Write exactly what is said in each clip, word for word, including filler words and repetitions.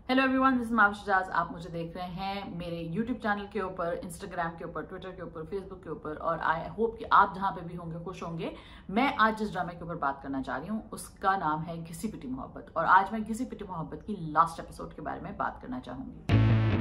Hello everyone, this is Mavish Jaaz. आप मुझे देख रहे हैं मेरे यूट्यूब चैनल के ऊपर, इंस्टाग्राम के ऊपर, ट्विटर के ऊपर, फेसबुक के ऊपर, और आई होप कि आप जहां पे भी होंगे खुश होंगे। मैं आज जिस ड्रामे के ऊपर बात करना चाह रही हूँ उसका नाम है घिसी पिटी मोहब्बत, और आज मैं घिसी पिटी मोहब्बत की लास्ट एपिसोड के बारे में बात करना चाहूंगी।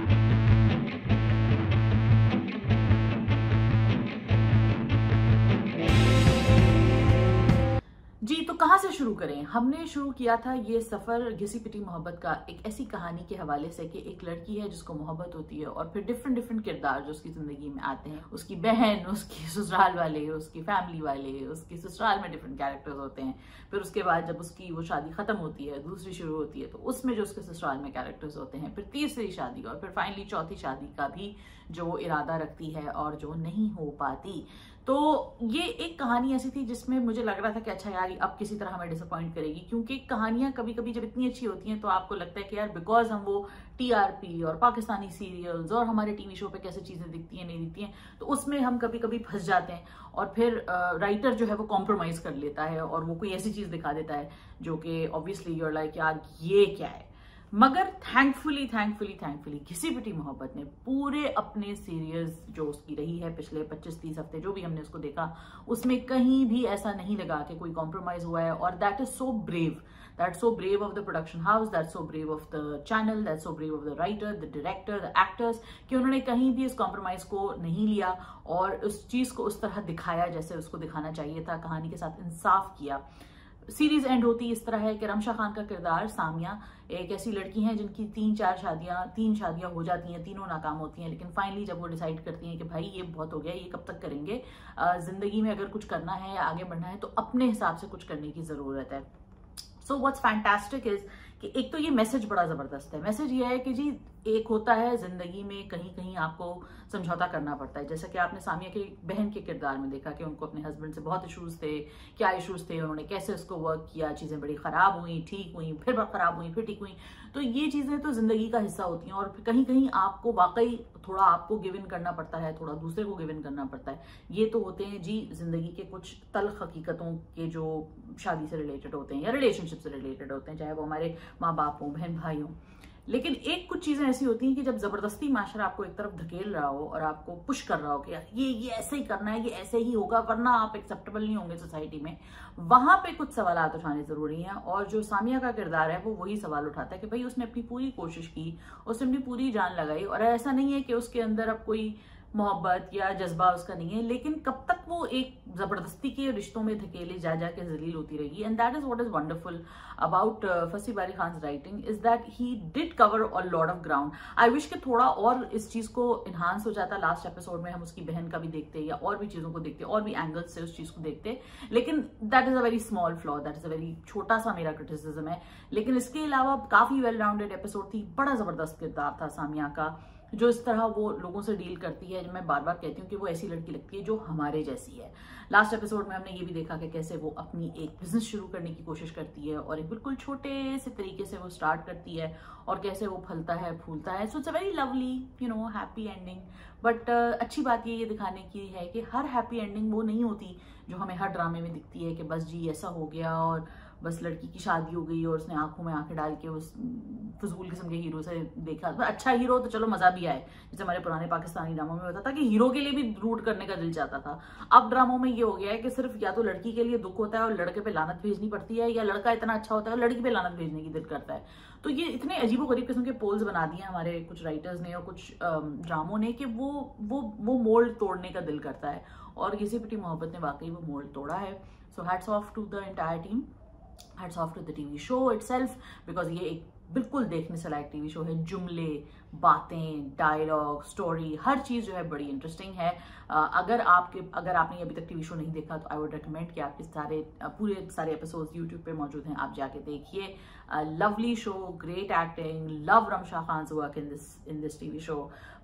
जी, तो कहाँ से शुरू करें? हमने शुरू किया था ये सफर घिसी पिटी मोहब्बत का एक ऐसी कहानी के हवाले से कि एक लड़की है जिसको मोहब्बत होती है, और फिर डिफरेंट डिफरेंट किरदार जो उसकी जिंदगी में आते हैं, उसकी बहन, उसकी ससुराल वाले, उसकी फैमिली वाले, उसकी ससुराल में डिफरेंट कैरेक्टर्स होते हैं। फिर उसके बाद जब उसकी वो शादी खत्म होती है, दूसरी शुरू होती है, तो उसमें जो उसके ससुराल में कैरेक्टर्स होते हैं, फिर तीसरी शादी, और फिर फाइनली चौथी शादी का भी जो इरादा रखती है और जो नहीं हो पाती। तो ये एक कहानी ऐसी थी जिसमें मुझे लग रहा था कि अच्छा यार अब किसी तरह हमें डिसअपॉइंट करेगी, क्योंकि कहानियां कभी कभी जब इतनी अच्छी होती हैं तो आपको लगता है कि यार बिकॉज हम वो टीआरपी और पाकिस्तानी सीरियल्स और हमारे टीवी शो पे कैसे चीजें दिखती हैं नहीं दिखती हैं, तो उसमें हम कभी कभी फंस जाते हैं, और फिर राइटर जो है वो कॉम्प्रोमाइज कर लेता है और वो कोई ऐसी चीज दिखा देता है जो कि ऑब्वियसली यूर लाइक यार ये क्या है। मगर थैंकफुली थैंकफुली थैंकफुली घिसी पिटी मोहब्बत ने पूरे अपने सीरियस जो उसकी रही है पिछले पच्चीस तीस हफ्ते जो भी हमने उसको देखा, उसमें कहीं भी ऐसा नहीं लगा कि कोई कॉम्प्रोमाइज हुआ है। और that is so brave, that so brave of the production house, that so brave of the channel, that so brave of the writer, the director, the actors, कि उन्होंने कहीं भी इस कॉम्प्रोमाइज को नहीं लिया और उस चीज को उस तरह दिखाया जैसे उसको दिखाना चाहिए था, कहानी के साथ इंसाफ किया। सीरीज एंड होती इस तरह है कि रमशा खान का किरदार सामिया एक ऐसी लड़की है जिनकी तीन चार शादियां तीन शादियां हो जाती हैं, तीनों नाकाम होती हैं, लेकिन फाइनली जब वो डिसाइड करती हैं कि भाई ये बहुत हो गया, ये कब तक करेंगे, जिंदगी में अगर कुछ करना है, आगे बढ़ना है, तो अपने हिसाब से कुछ करने की जरूरत है। सो व्हाट्स फैंटास्टिक इज कि एक तो ये मैसेज बड़ा जबरदस्त है। मैसेज ये है कि जी एक होता है जिंदगी में कहीं कहीं आपको समझौता करना पड़ता है, जैसा कि आपने सामिया की बहन के किरदार में देखा कि उनको अपने हस्बैंड से बहुत इश्यूज थे, क्या इश्यूज थे, उन्होंने कैसे उसको वर्क किया, चीजें बड़ी खराब हुई, ठीक हुई, फिर खराब हुई, फिर ठीक हुई। तो ये चीजें तो जिंदगी का हिस्सा होती हैं, और कहीं कहीं आपको वाकई थोड़ा आपको गिव इन करना पड़ता है, थोड़ा दूसरे को गिव इन करना पड़ता है। ये तो होते हैं जी जिंदगी के कुछ तल्ख हकीकतों के जो शादी से रिलेटेड होते हैं या रिलेशनशिप से रिलेटेड होते हैं, चाहे वो हमारे माँ बाप हो, बहन भाई हो। लेकिन एक कुछ चीजें ऐसी होती हैं कि जब जबरदस्ती माशरा आपको एक तरफ धकेल रहा हो और आपको पुश कर रहा हो कि यार ये ये ऐसे ही करना है, ये ऐसे ही होगा वरना आप एक्सेप्टेबल नहीं होंगे सोसाइटी में, वहां पे कुछ सवाल उठाने जरूरी हैं। और जो सामिया का किरदार है वो वही सवाल उठाता है कि भाई उसने अपनी पूरी कोशिश की, उसने अपनी पूरी जान लगाई, और ऐसा नहीं है कि उसके अंदर अब कोई मोहब्बत या जज्बा उसका नहीं है, लेकिन कब तक वो एक जबरदस्ती के रिश्तों में धकेले जा जा के जलील होती रहेगी। And that is what is wonderful about Faseeh Bari Khan writing is that he did cover a lot of ground. I wish कि थोड़ा और इस चीज को इनहांस हो जाता, लास्ट एपिसोड में हम उसकी बहन का भी देखते या और भी चीजों को देखते, और भी एंगल्स से उस चीज को देखते, लेकिन that is a very small flaw, that is a very छोटा सा मेरा क्रिटिसिज्म है। लेकिन इसके अलावा काफी वेल राउंडेड एपिसोड थी, बड़ा जबरदस्त किरदार था सामिया का, जो इस तरह वो लोगों से डील करती है। मैं बार बार कहती हूँ कि वो ऐसी लड़की लगती है जो हमारे जैसी है। लास्ट एपिसोड में हमने ये भी देखा कि कैसे वो अपनी एक बिजनेस शुरू करने की कोशिश करती है, और एक बिल्कुल छोटे से तरीके से वो स्टार्ट करती है, और कैसे वो फलता है फूलता है। So it's a very lovely you know happy ending. But अच्छी बात ये ये दिखाने की है कि हर हैप्पी एंडिंग वो नहीं होती जो हमें हर ड्रामे में दिखती है कि बस जी ऐसा हो गया और बस लड़की की शादी हो गई और उसने आंखों में आंखें डाल के उस फजूल किस्म के हीरो से देखा। अच्छा हीरो तो चलो मजा भी आए, जैसे हमारे पुराने पाकिस्तानी ड्रामों में होता था कि हीरो के लिए भी रूट करने का दिल चाहता था। अब ड्रामों में ये हो गया है कि सिर्फ या तो लड़की के लिए दुख होता है और लड़के पे लानत भेजनी पड़ती है, या लड़का इतना अच्छा होता है और लड़की पे लानत भेजने की दिल करता है। तो ये इतने अजीबोगरीब किस्म के पोल्स बना दिए हमारे कुछ राइटर्स ने और कुछ ड्रामों ने कि वो वो वो मोल्ड तोड़ने का दिल करता है, और घिसी पिटी मोहब्बत ने वाकई वो मोल्ड तोड़ा है। So hats off to the entire team, hats off to the TV show itself, because ये एक बिल्कुल देखने से लायक टीवी शो है। जुमले, बातें, डायलॉग, स्टोरी, हर चीज जो है बड़ी इंटरेस्टिंग है। uh, अगर आपके अगर आपने अभी तक टीवी शो नहीं देखा तो आई वुड रिकमेंड कि आपके सारे uh, पूरे सारे एपिसोड्स यूट्यूब पे मौजूद हैं, आप जाके देखिए। Lovely show, great acting, love Ramsha Khan work in this in this TV show.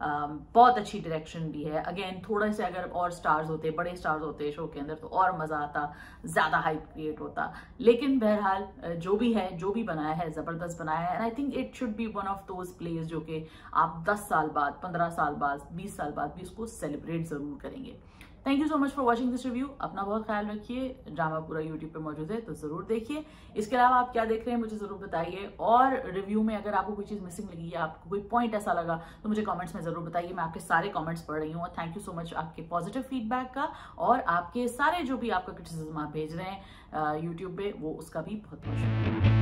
बहुत अच्छी डायरेक्शन भी है। अगेन थोड़े से अगर और स्टार्स होते, बड़े स्टार्स होते शो के अंदर तो और मजा आता, ज्यादा हाइप क्रिएट होता। लेकिन बहरहाल जो भी है, जो भी बनाया है, जबरदस्त बनाया है। And I think it should be one of those place जो कि आप दस साल बाद, पंद्रह साल बाद, बीस साल बाद भी उसको सेलिब्रेट जरूर करेंगे। Thank you so much for watching this review. अपना बहुत ख्याल रखिए। ड्रामा पूरा यूट्यूब पे मौजूद है तो जरूर देखिए। इसके अलावा आप क्या देख रहे हैं मुझे जरूर बताइए, और रिव्यू में अगर आपको कोई चीज मिसिंग लगी या आपको कोई पॉइंट ऐसा लगा तो मुझे कमेंट्स में जरूर बताइए। मैं आपके सारे कमेंट्स पढ़ रही हूँ। और थैंक यू सो मच आपके पॉजिटिव फीडबैक का, और आपके सारे जो भी आपका क्रिटिसिज्म आप भेज रहे हैं यूट्यूब पे, वो उसका भी बहुत बहुत शुक्रिया।